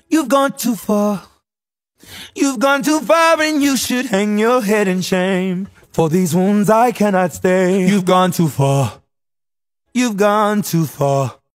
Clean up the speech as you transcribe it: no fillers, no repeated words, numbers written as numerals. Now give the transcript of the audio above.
You've gone too far. You've gone too far and you should hang your head in shame. For these wounds I cannot stay. You've gone too far. You've gone too far.